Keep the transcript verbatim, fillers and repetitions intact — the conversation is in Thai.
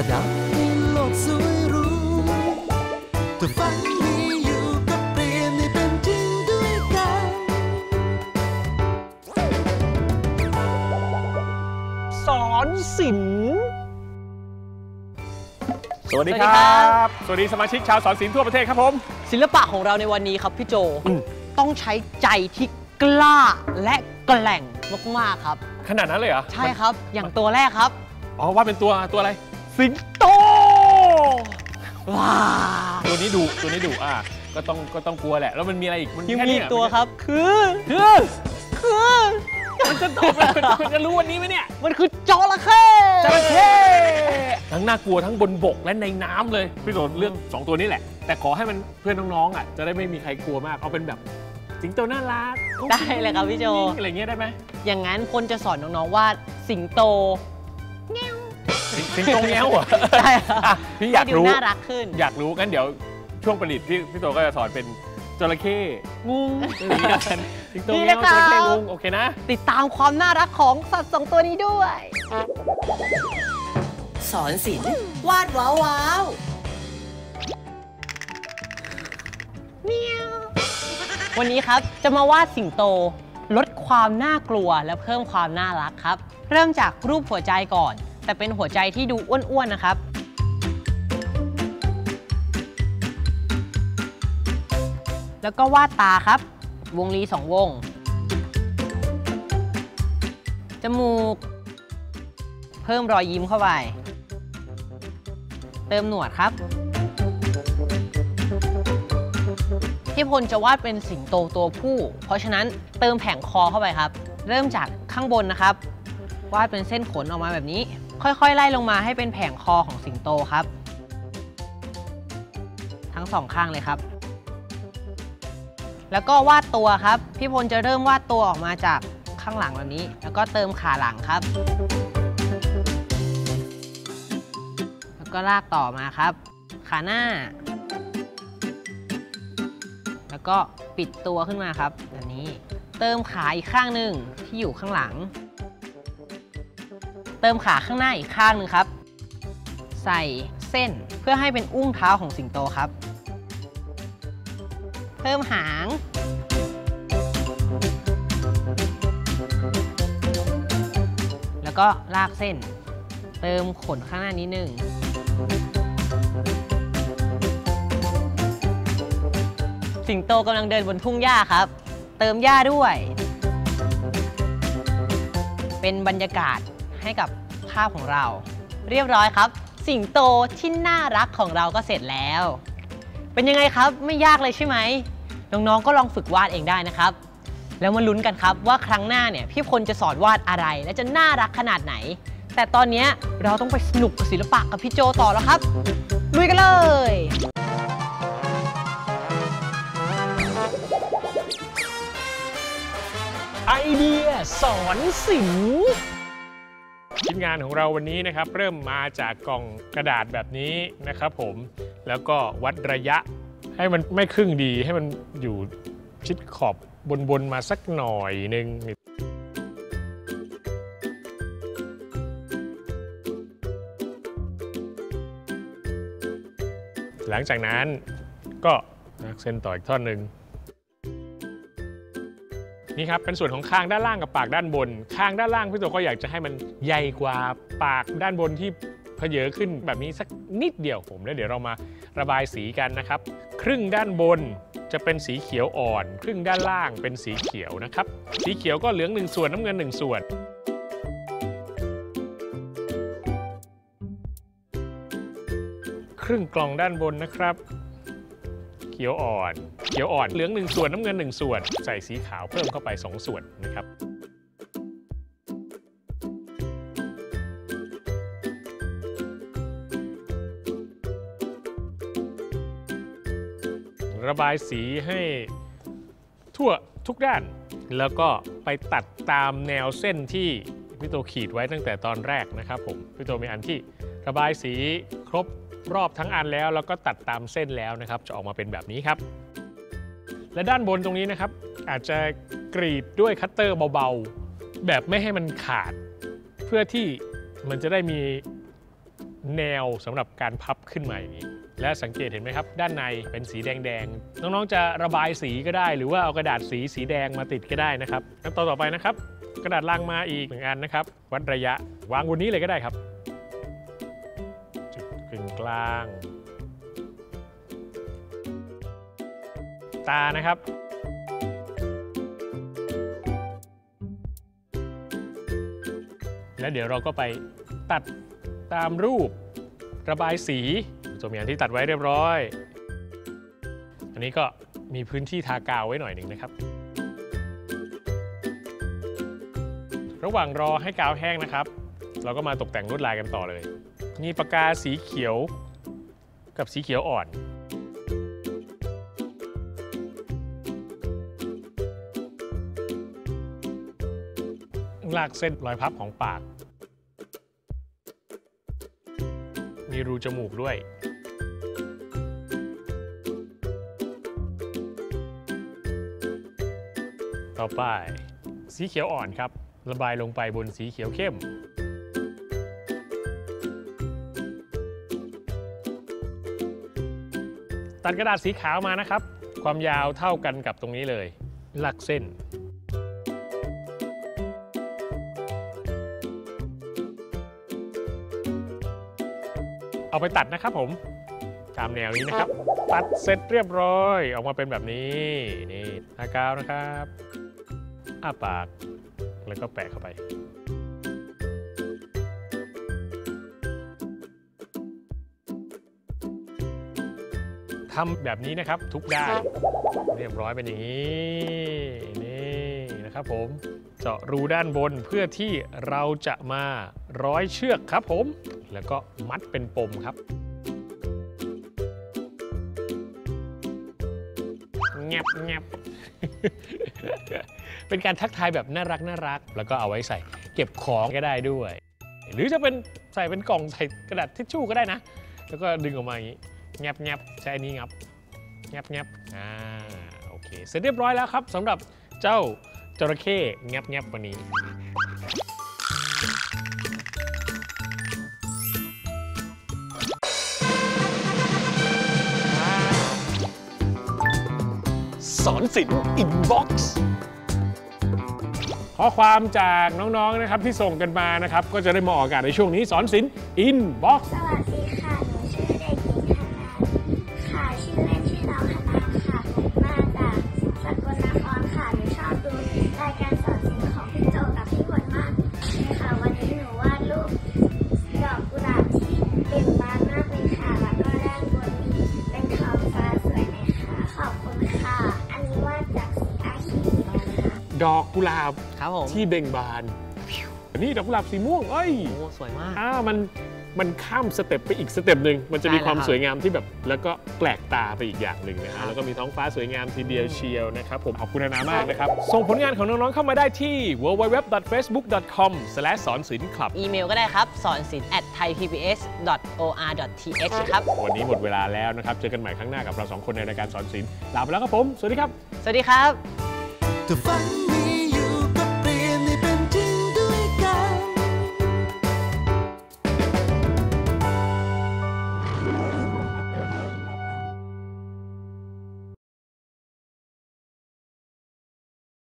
อยากให้โลกสวยหรูแต่ฝันมีอยู่ก็เปลี่ยนให้เป็นจริงด้วยกันสอนศิลป์สวัสดีครับสวัสดีสมาชิกชาวสอนศิลป์ทั่วประเทศครับผมศิลปะของเราในวันนี้ครับพี่โจต้องใช้ใจที่กล้าและแกร่งมากๆครับขนาดนั้นเลยเหรอใช่ครับอย่างตัวแรกครับอ๋อว่าเป็นตัวตัวอะไรสิงโตว้าตัวนี้ดุตัวนี้ดุอ่ะก็ต้องก็ต้องกลัวแหละแล้วมันมีอะไรอีกมันยังมีตัวครับคือคือคือมันจะตอบมันจะรู้วันนี้ไหมเนี่ยมันคือจระเข้จระเข้ทั้งน่ากลัวทั้งบนบกและในน้ำเลยพี่โดนเรื่องสองตัวนี้แหละแต่ขอให้มันเพื่อนน้องๆอ่ะจะได้ไม่มีใครกลัวมากเอาเป็นแบบสิงโตน่ารักได้เลยครับพี่โจอะไรเงี้ยได้ไหมอย่างนั้นพลจะสอนน้องๆว่าสิงโตเงี้ยวสิงโตเงี้ยวเหรอใช่ครับพี่อยากรู้น่ารักขึ้นอยากรู้งั้นเดี๋ยวช่วงผลิตพี่พี่โตก็จะสอนเป็นจระเข้งูสิงโตเงี้ยวจระเข้งูโอเคนะติดตามความน่ารักของสัตว์สองตัวนี้ด้วยสอนศิลป์วาดว้าวว้าววันนี้ครับจะมาวาดสิงโตลดความน่ากลัวและเพิ่มความน่ารักครับเริ่มจากรูปหัวใจก่อนแต่เป็นหัวใจที่ดูอ้วนๆนะครับแล้วก็วาดตาครับวงรีสองวงจมูกเพิ่มรอยยิ้มเข้าไปเติมหนวดครับพี่พลจะวาดเป็นสิงโตตัวผู้เพราะฉะนั้นเติมแผงคอเข้าไปครับเริ่มจากข้างบนนะครับวาดเป็นเส้นขนออกมาแบบนี้ค่อยๆไล่ลงมาให้เป็นแผงคอของสิงโตครับทั้งสองข้างเลยครับแล้วก็วาดตัวครับพี่พลจะเริ่มวาดตัวออกมาจากข้างหลังแบบนี้แล้วก็เติมขาหลังครับแล้วก็ลากต่อมาครับขาหน้าแล้วก็ปิดตัวขึ้นมาครับแบบนี้เติมขาอีกข้างหนึ่งที่อยู่ข้างหลังเติมขาข้างหน้าอีกข้างหนึ่งครับใส่เส้นเพื่อให้เป็นอุ้งเท้าของสิงโตครับเพิ่มหางแล้วก็ลากเส้นเติมขนข้างหน้านิดนึงสิงโตกำลังเดินบนทุ่งหญ้าครับเติมหญ้าด้วยเป็นบรรยากาศให้กับภาพของเราเรียบร้อยครับสิงโตที่น่ารักของเราก็เสร็จแล้วเป็นยังไงครับไม่ยากเลยใช่ไหมน้องๆก็ลองฝึกวาดเองได้นะครับแล้วมาลุ้นกันครับว่าครั้งหน้าเนี่ยพี่พลจะสอนวาดอะไรและจะน่ารักขนาดไหนแต่ตอนนี้เราต้องไปสนุกกับศิลปะกับพี่โจต่อแล้วครับลุยกันเลยไอเดียสอนศิลป์ชิ้นงานของเราวันนี้นะครับเริ่มมาจากกล่องกระดาษแบบนี้นะครับผมแล้วก็วัดระยะให้มันไม่ครึ่งดีให้มันอยู่ชิดขอบบนๆมาสักหน่อยนึงหลังจากนั้นก็เส้นต่ออีกท่อนหนึ่งนี่ครับเป็นส่วนของคางด้านล่างกับปากด้านบนคางด้านล่างพี่ตัวก็อยากจะให้มันใหญ่กว่าปากด้านบนที่เพเยอขึ้นแบบนี้สักนิดเดียวผมแล้วเดี๋ยวเรามาระบายสีกันนะครับครึ่งด้านบนจะเป็นสีเขียวอ่อนครึ่งด้านล่างเป็นสีเขียวนะครับสีเขียวก็เหลืองหนึ่งส่วนน้ำเงินหนึ่งส่วนครึ่งกล่องด้านบนนะครับเขียวอ่อนเขียวอ่อนเหลืองหนึ่งส่วนน้ำเงินหนึ่งส่วนใส่สีขาวเพิ่มเข้าไปสองส่วนนะครับระบายสีให้ทั่วทุกด้านแล้วก็ไปตัดตามแนวเส้นที่พี่โตขีดไว้ตั้งแต่ตอนแรกนะครับผมพี่โตมีอันที่ระบายสีครบรอบทั้งอันแล้วแล้วก็ตัดตามเส้นแล้วนะครับจะออกมาเป็นแบบนี้ครับและด้านบนตรงนี้นะครับอาจจะกรีดด้วยคัตเตอร์เบาๆแบบไม่ให้มันขาดเพื่อที่มันจะได้มีแนวสำหรับการพับขึ้นมาอย่างนี้และสังเกตเห็นไหมครับด้านในเป็นสีแดงๆน้องๆจะระบายสีก็ได้หรือว่าเอากระดาษสีสีแดงมาติดก็ได้นะครับขั้นตอนต่อไปนะครับกระดาษลังมาอีกหนึ่งอันนะครับวัดระยะวางบนนี้เลยก็ได้ครับจุดกึ่งกลางตานะครับแล้วเดี๋ยวเราก็ไปตัดตามรูประบายสีตัวอย่างที่ตัดไว้เรียบร้อยอันนี้ก็มีพื้นที่ทากาวไว้หน่อยหนึ่งนะครับระหว่างรอให้กาวแห้งนะครับเราก็มาตกแต่งลวดลายกันต่อเลยนี่ปากกาสีเขียวกับสีเขียวอ่อนลากเส้นรอยพับของปากมีรูจมูกด้วยต่อไปสีเขียวอ่อนครับระบายลงไปบนสีเขียวเข้มตัดกระดาษสีขาวมานะครับความยาวเท่ากันกับตรงนี้เลยลากเส้นเอาไปตัดนะครับผมตามแนวนี้นะครับตัดเสร็จเรียบร้อยออกมาเป็นแบบนี้นี่ทากาวนะครับอ้าปากแล้วก็แปะเข้าไปทำแบบนี้นะครับทุกด้านเรียบร้อยเป็นอย่างนี้นี่นะครับผมเจาะรูด้านบนเพื่อที่เราจะมาร้อยเชือกครับผมแล้วก็มัดเป็นปมครับแงบแงบ เป็นการทักทายแบบน่ารักน่ารักแล้วก็เอาไว้ใส่เก็บของก็ได้ด้วยหรือจะเป็นใส่เป็นกล่องใส่กระดาษทิชชู่ก็ได้นะแล้วก็ดึงออกมาอย่างนี้แงบแงบใช้อันนี้งับแงบแงบอ่าโอเคเสร็จเรียบร้อยแล้วครับสำหรับเจ้าจระเข้แงบแงบวันนี้สอนศิลป์อินบ็อกซ์ข้อความจากน้องๆนะครับที่ส่งกันมานะครับก็จะได้มาออกอากาศในช่วงนี้สอนศิลป์อินบ็อกซ์สวัสดีค่ะหนูชื่อเด็กหญิงคณาค่ะชื่อเล่นชื่อน้องคณาค่ะมาจากสกลนครค่ะหนูชอบดูรายการสอนศิลป์ของพี่โจกับพี่ฝนมากเลยค่ะวันนี้หนูวาดรูปดอกกุหลาบที่เบ่งบานมากเลยค่ะแล้วก็ด้านบนมีเป็นท้องฟ้าสวยไหมคะขอบคุณค่ะอันนี้วาดจากสีอาคีนะคะดอกกุหลาบครับผมที่เบ่งบานนี่ดอกกุหลาบสีม่วงเอ้ยโอ้สวยมากอ่ามันมันข้ามสเต็ปไปอีกสเต็ปหนึ่งมันจะมีความสวยงามที่แบบแล้วก็แปลกตาไปอีกอย่างหนึ่งนะฮะแล้วก็มีท้องฟ้าสวยงามทีเดียวเชียวนะครับผมขอบคุณนามากนะครับส่งผลงานของน้องๆเข้ามาได้ที่ ดับเบิลยู ดับเบิลยู ดับเบิลยู ดอท เฟซบุ๊ก ดอท คอม สแลช สอนศิลป์คลับอีเมลก็ได้ครับสอนศิลป์ แอท ไทยพีบีเอส ดอท โอ อาร์ ดอท ที เอช ครับวันนี้หมดเวลาแล้วนะครับเจอกันใหม่ครั้งหน้ากับเราสองคนในรายการสอนศิลป์ลาไปแล้วครับผมสวัสดีครับสวัสดีครับเธอฝัน